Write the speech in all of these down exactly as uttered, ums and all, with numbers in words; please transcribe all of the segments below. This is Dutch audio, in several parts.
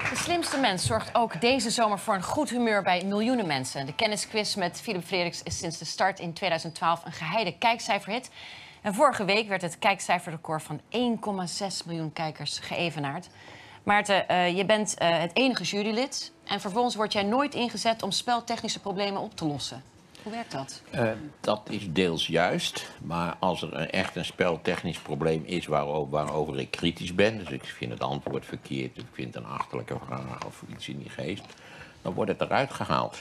De slimste mens zorgt ook deze zomer voor een goed humeur bij miljoenen mensen. De kennisquiz met Philip Frederiks is sinds de start in tweeduizend twaalf een geheide kijkcijferhit. En vorige week werd het kijkcijferrecord van één komma zes miljoen kijkers geëvenaard. Maarten, uh, je bent uh, het enige jurylid. En vervolgens word jij nooit ingezet om speltechnische problemen op te lossen. Hoe werkt dat? Uh, dat is deels juist. Maar als er een, echt een speltechnisch probleem is waarover, waarover ik kritisch ben... dus ik vind het antwoord verkeerd, ik vind een achterlijke vraag of iets in die geest... dan wordt het eruit gehaald.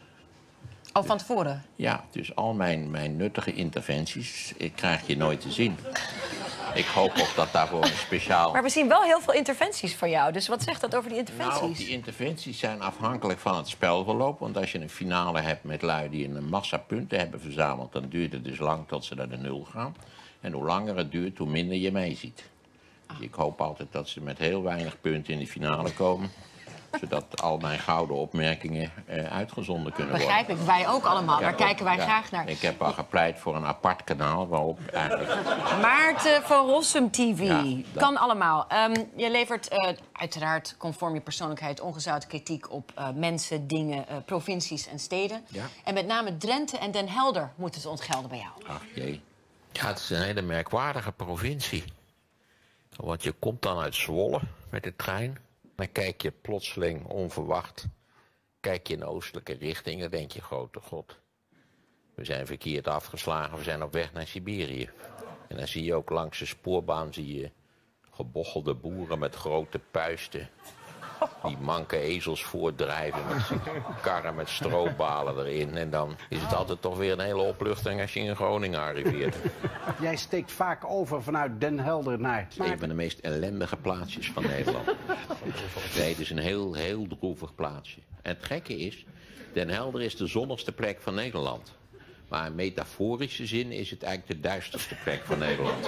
Oh, van tevoren? Ja, dus al mijn, mijn nuttige interventies ik krijg je nooit te zien. Ik hoop ook dat daarvoor een speciaal... Maar we zien wel heel veel interventies voor jou. Dus wat zegt dat over die interventies? Nou, die interventies zijn afhankelijk van het spelverloop. Want als je een finale hebt met lui die een massa punten hebben verzameld... dan duurt het dus lang tot ze naar de nul gaan. En hoe langer het duurt, hoe minder je meeziet. Dus ik hoop altijd dat ze met heel weinig punten in de finale komen... zodat al mijn gouden opmerkingen uh, uitgezonden kunnen worden. Begrijp ik, wij ook allemaal. Daar kijken wij ja, graag naar. Ik heb al gepleit voor een apart kanaal waarop eigenlijk... Maarten van Rossum T V. Ja, dat... Kan allemaal. Um, je levert uh, uiteraard conform je persoonlijkheid ongezouten kritiek op uh, mensen, dingen, uh, provincies en steden. Ja. En met name Drenthe en Den Helder moeten het ontgelden bij jou. Ach jee. Ja, het is een hele merkwaardige provincie. Want je komt dan uit Zwolle met de trein... Dan kijk je plotseling, onverwacht, kijk je in de oostelijke richting... dan denk je, grote god, we zijn verkeerd afgeslagen, we zijn op weg naar Siberië. En dan zie je ook langs de spoorbaan zie je gebochelde boeren met grote puisten... die manke ezels voordrijven met karren met stroobalen erin. En dan is het altijd toch weer een hele opluchting als je in Groningen arriveert. Jij steekt vaak over vanuit Den Helder naar... Het is een van de meest ellendige plaatsjes van Nederland. Nee, het is een heel, heel droevig plaatsje. En het gekke is, Den Helder is de zonnigste plek van Nederland. Maar in metaforische zin is het eigenlijk de duisterste plek van Nederland.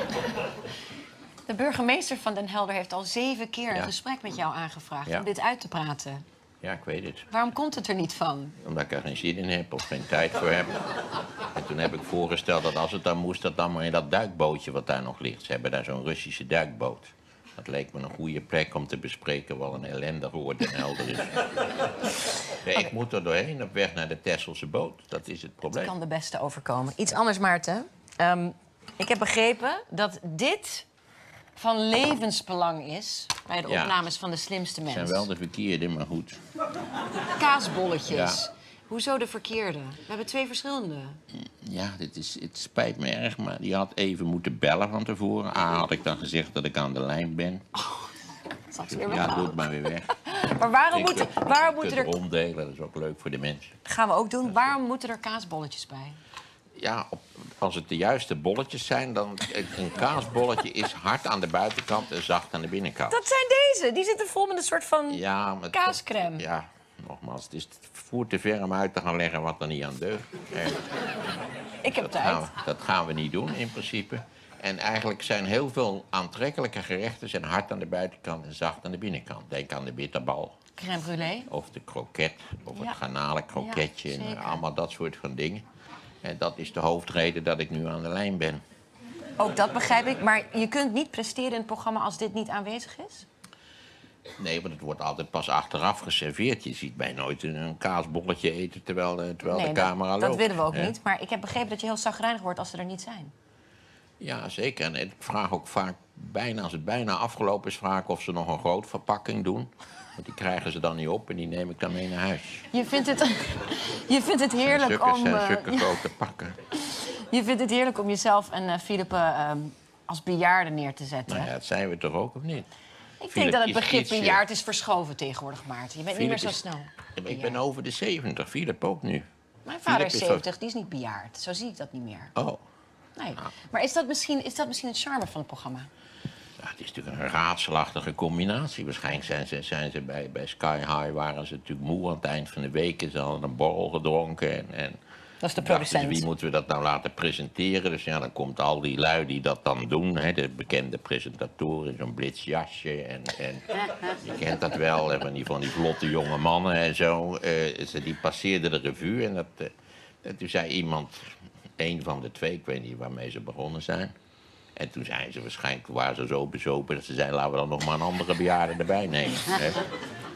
De burgemeester van Den Helder heeft al zeven keer een Ja. gesprek met jou aangevraagd... Ja. om dit uit te praten. Ja, ik weet het. Waarom komt het er niet van? Omdat ik er geen zin in heb of geen tijd voor heb. En toen heb ik voorgesteld dat als het dan moest, dat dan maar in dat duikbootje wat daar nog ligt. Ze hebben daar zo'n Russische duikboot. Dat leek me een goede plek om te bespreken wat een ellendig woord Den Helder is. Nee, ik moet er doorheen op weg naar de Texelse boot. Dat is het probleem. Het kan de beste overkomen. Iets anders, Maarten. Um, ik heb begrepen dat dit van levensbelang is... bij de Ja. opnames van De Slimste Mens. Het zijn wel de verkeerde, maar goed. Kaasbolletjes. Ja. Hoezo de verkeerde? We hebben twee verschillende. Ja, dit is, het spijt me erg, maar die had even moeten bellen van tevoren. A, had ik dan gezegd dat ik aan de lijn ben. Zal ik ze weer Ja, weghalen? doe het maar weer weg. Maar waarom, Ik, moeten, eh, waarom je moeten kunt er... ronddelen, dat is ook leuk voor de mensen. gaan we ook doen. Waarom moeten er kaasbolletjes bij? Ja, op, als het de juiste bolletjes zijn, dan... Een kaasbolletje is hard aan de buitenkant en zacht aan de binnenkant. Dat zijn deze. Die zitten vol met een soort van Ja, maar kaascrème. Ja, nogmaals, het is voer te ver om uit te gaan leggen wat er niet aan deugt. Eh, Ik heb dat, tijd. gaan we, dat gaan we niet doen, in principe. En eigenlijk zijn heel veel aantrekkelijke gerechten... zijn hard aan de buitenkant en zacht aan de binnenkant. Denk aan de bitterbal. Crème brûlée. Of de kroket, of Ja. het garnalenkroketje. Ja, en zeker. allemaal dat soort van dingen. En dat is de hoofdreden dat ik nu aan de lijn ben. Ook dat begrijp ik. Maar je kunt niet presteren in het programma als dit niet aanwezig is? Nee, want het wordt altijd pas achteraf geserveerd. Je ziet mij nooit een kaasbolletje eten terwijl, de- terwijl nee, de dat, camera loopt. dat willen we ook hè? niet. Maar ik heb begrepen dat je heel chagrijnig wordt als ze er niet zijn. Ja, zeker. En ik vraag ook vaak, bijna, als het bijna afgelopen is... vraag ik of ze nog een groot verpakking doen. Want die krijgen ze dan niet op en die neem ik dan mee naar huis. Je vindt het, je vindt het En heerlijk zulke, om... zijn eh, zulke grote pakken. je vindt het heerlijk om jezelf en uh, Philippe uh, als bejaarde neer te zetten. Nou ja, dat zijn we toch ook, of niet? Ik Philip denk dat het is begrip iets, eh, bejaard is verschoven tegenwoordig, Maarten. Je bent niet meer Philip zo is- snel. Ik ben bejaard. over de zeventig, Philip ook nu. Mijn vader Philip is is zeventig, die is niet bejaard. Zo zie ik dat niet meer. Oh, Nee. Maar is dat, misschien, is dat misschien het charme van het programma? ja, het is natuurlijk een raadselachtige combinatie. Waarschijnlijk zijn ze, zijn ze bij, bij Sky High... waren ze natuurlijk moe aan het eind van de week. Ze hadden een borrel gedronken en... en Dat is de dachten ze, producent. wie moeten we dat nou laten presenteren? Dus ja, dan komt al die lui die dat dan doen. Hè, de bekende presentatoren in zo'n blitsjasje. En, en je kent dat wel, hè, van die, van die vlotte jonge mannen en zo. Eh, ze, die passeerden de revue en dat, eh, en toen zei iemand... een van de twee, ik weet niet waarmee ze begonnen zijn... En toen zijn ze waarschijnlijk, waren ze zo bezopen dat ze zeiden... laten we dan nog maar een andere bejaarde erbij nemen. Hè?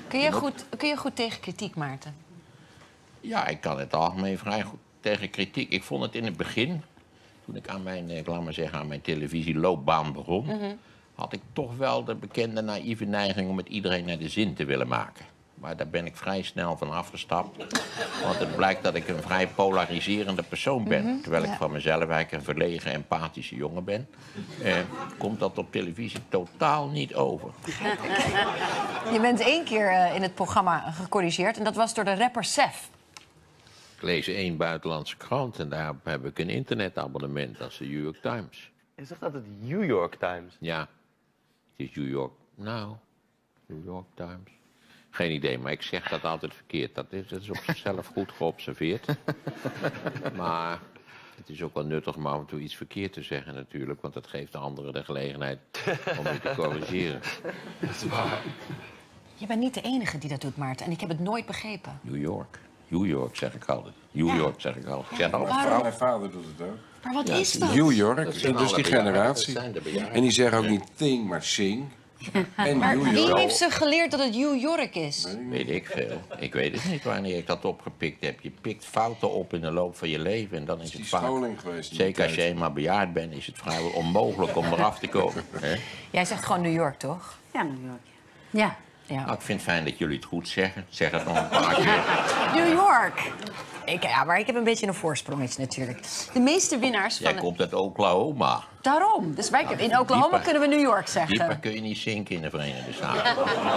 Kun je, goed, kun je goed tegen kritiek, Maarten? Ja, ik kan het algemeen vrij goed tegen kritiek. Ik vond het in het begin, toen ik aan mijn, ik laat maar zeggen, aan mijn televisieloopbaan begon, mm-hmm. had ik toch wel de bekende naïeve neiging om het iedereen naar de zin te willen maken. Maar daar ben ik vrij snel van afgestapt. Want het blijkt dat ik een vrij polariserende persoon ben. Mm-hmm. Terwijl ik ja. van mezelf eigenlijk een verlegen, empathische jongen ben. Eh, komt dat op televisie totaal niet over. Je bent één keer uh, in het programma gecorrigeerd. En dat was door de rapper Sef. Ik lees één buitenlandse krant en daar heb ik een internetabonnement. Dat is de New York Times. Je zegt altijd New York Times. Ja, het is New York. Nou, New York Times. Geen idee, maar ik zeg dat altijd verkeerd. Dat is, dat is op zichzelf goed geobserveerd. Maar het is ook wel nuttig om af en toe iets verkeerd te zeggen natuurlijk. Want dat geeft de anderen de gelegenheid om je te corrigeren. Dat is waar. Je bent niet de enige die dat doet, Maarten. En ik heb het nooit begrepen. New York. New York zeg ik altijd. New ja. York zeg ik altijd. Ja, altijd. Waarom? Mijn vader doet het ook. Maar wat ja, is dat? New York, dat, dat is dus die generatie. En die zeggen ook niet thing, maar sing. En maar New York. wie heeft ze geleerd dat het New York is? Weet ik veel. Ik weet het niet wanneer ik dat opgepikt heb. Je pikt fouten op in de loop van je leven en dan is het vaak... Geweest, zeker als je eenmaal bejaard bent, is het vrijwel onmogelijk om eraf te komen. Hè? Jij zegt gewoon New York, toch? Ja, New York. Ja. ja. Nou, ik vind het fijn dat jullie het goed zeggen. Zeg het nog een paar keer. New York. Ik, ja, maar ik heb een beetje een voorsprongetje natuurlijk. De meeste winnaars van... Jij komt uit Oklahoma. Daarom. Dus wij, in Oklahoma dieper, kunnen we New York zeggen. Dieper kun je niet zinken in de Verenigde Staten.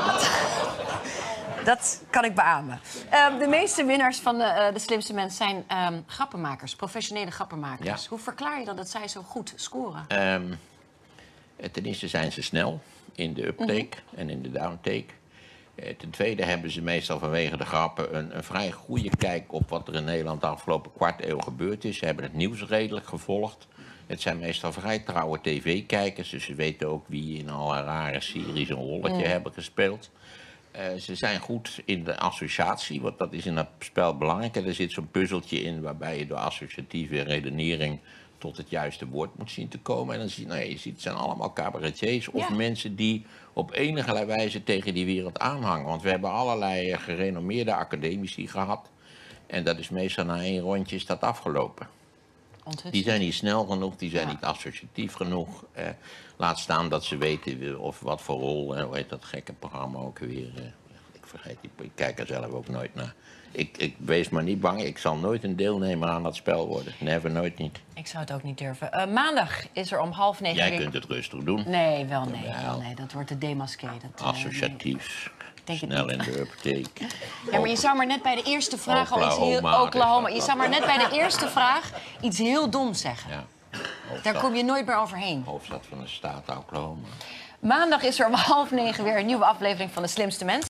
Dat kan ik beamen. Uh, de meeste winnaars van de, uh, de slimste mensen zijn um, grappenmakers, professionele grappenmakers. Ja. Hoe verklaar je dan dat zij zo goed scoren? Um, ten eerste zijn ze snel in de uptake mm-hmm. en in de downtake. Uh, ten tweede hebben ze meestal vanwege de grappen een, een vrij goede kijk op wat er in Nederland de afgelopen kwart eeuw gebeurd is. Ze hebben het nieuws redelijk gevolgd. Het zijn meestal vrij trouwe tv-kijkers, dus ze weten ook wie in alle rare series een rolletje mm. hebben gespeeld. Uh, ze zijn goed in de associatie, want dat is in dat spel belangrijk. Er zit zo'n puzzeltje in waarbij je door associatieve redenering tot het juiste woord moet zien te komen. En dan zie je, nou, je ziet, het zijn allemaal cabaretiers of ja. mensen die op enige wijze tegen die wereld aanhangen. Want we hebben allerlei gerenommeerde academici gehad. En dat is meestal na één rondje is dat afgelopen. Die zijn niet snel genoeg, die zijn ja. niet associatief genoeg. Eh, laat staan dat ze weten of wat voor rol, eh, hoe heet dat gekke programma ook weer. Eh, ik vergeet, ik, ik kijk er zelf ook nooit naar. Ik, ik wees maar niet bang, ik zal nooit een deelnemer aan dat spel worden. Never, nooit niet. Ik zou het ook niet durven. Uh, maandag is er om half negen... Jij weer... kunt het rustig doen. Nee, wel nee. Wel, nee. Dat wordt de demasqué. Dat, associatief. Uh, nee. Snel in de uptake. Ja, maar je zou maar net bij de eerste vraag al iets heel... Oklahoma. Je zou maar net bij de eerste vraag iets heel doms zeggen. Ja. Daar kom je nooit meer overheen. Hoofdstad van de staat Oklahoma. Maandag is er om half negen weer een nieuwe aflevering van De Slimste Mens.